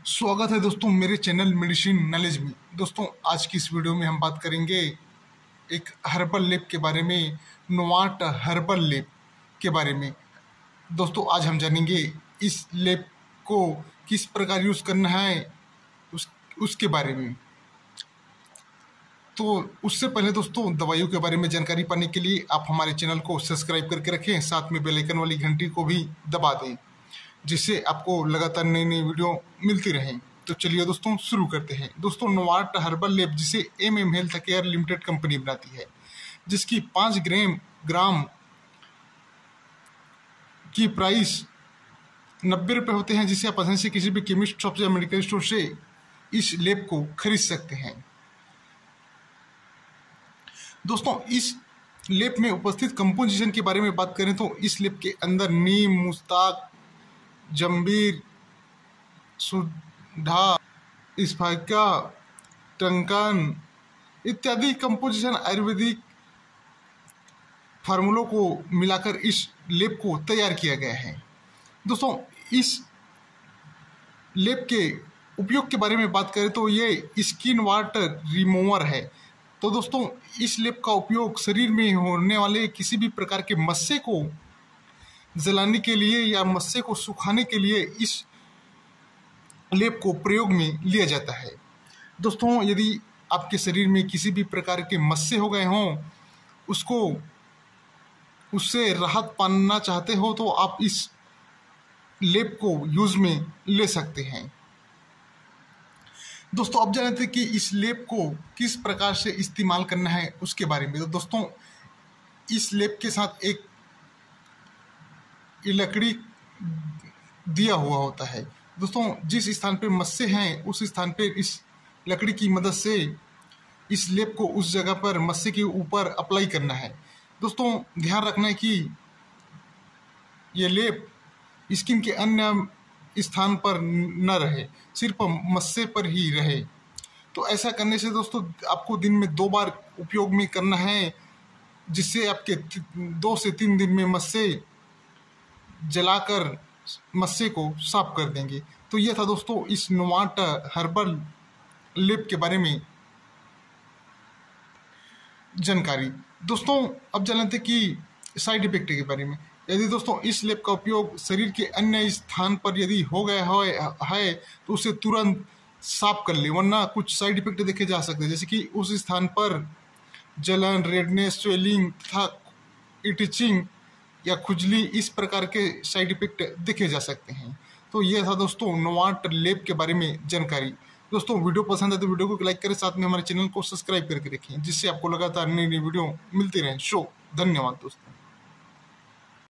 स्वागत है दोस्तों मेरे चैनल मेडिसिन नॉलेज में। दोस्तों आज की इस वीडियो में हम बात करेंगे एक हर्बल लेप के बारे में, नोवार्ट हर्बल लेप के बारे में। दोस्तों आज हम जानेंगे इस लेप को किस प्रकार यूज़ करना है उसके बारे में। तो उससे पहले दोस्तों दवाइयों के बारे में जानकारी पाने के लिए आप हमारे चैनल को सब्सक्राइब करके रखें, साथ में बेल आइकन वाली घंटी को भी दबा दें जिससे आपको लगातार नई नई वीडियो मिलती रहें। तो चलिए दोस्तों शुरू करते हैं। दोस्तों नोवार्ट हर्बल लेप जिसे MM health care limited company बनाती है, जिसकी 5 ग्राम की प्राइस 90 रुपये होते हैं, जिसे आप आसानी से किसी भी केमिस्ट शॉप या मेडिकल स्टोर से इस लेप को खरीद सकते हैं। दोस्तों इस लेप में उपस्थित कंपोजिशन के बारे में बात करें तो इस लेप के अंदर नीम, मुस्ताक, जंबीर, सुधा, स्पाइका, टंकन इत्यादि कंपोजिशन आयुर्वेदिक फार्मूलों को मिलाकर इस लेप को तैयार किया गया है। दोस्तों इस लेप के उपयोग के बारे में बात करें तो ये स्किन वाटर रिमूवर है। तो दोस्तों इस लेप का उपयोग शरीर में होने वाले किसी भी प्रकार के मस्से को जलाने के लिए या मस्से को सुखाने के लिए इस लेप को प्रयोग में लिया जाता है। दोस्तों यदि आपके शरीर में किसी भी प्रकार के मस्से हो गए हों, उससे राहत पाना चाहते हो तो आप इस लेप को यूज में ले सकते हैं। दोस्तों अब जानते हैं कि इस लेप को किस प्रकार से इस्तेमाल करना है उसके बारे में। तो दोस्तों इस लेप के साथ एक लकड़ी दिया हुआ होता है। दोस्तों जिस स्थान पे मस्से हैं उस स्थान पे इस लकड़ी की मदद से इस लेप को उस जगह पर मस्से के ऊपर अप्लाई करना है। दोस्तों ध्यान रखना है कि ये लेप स्किन के अन्य स्थान पर न रहे, सिर्फ मस्से पर ही रहे। तो ऐसा करने से दोस्तों आपको दिन में 2 बार उपयोग में करना है, जिससे आपके 2 से 3 दिन में मस्से जलाकर मस्से को साफ कर देंगे। तो यह था दोस्तों इस नोवार्ट हर्बल लेप के बारे में जानकारी। दोस्तों अब जानते हैं कि साइड इफेक्ट के बारे में। यदि दोस्तों इस लेप का उपयोग शरीर के अन्य स्थान पर यदि हो गया है तो उसे तुरंत साफ कर ले, वरना कुछ साइड इफेक्ट देखे जा सकते हैं, जैसे कि उस स्थान पर जलन, रेडनेस, स्वेलिंग तथा इटिचिंग या खुजली, इस प्रकार के साइड इफेक्ट देखे जा सकते हैं। तो यह था दोस्तों नोवार्ट लेप के बारे में जानकारी। दोस्तों वीडियो पसंद है तो वीडियो को लाइक करें, साथ में हमारे चैनल को सब्सक्राइब करके रखें जिससे आपको लगातार नई नई वीडियो मिलती रहे। धन्यवाद दोस्तों।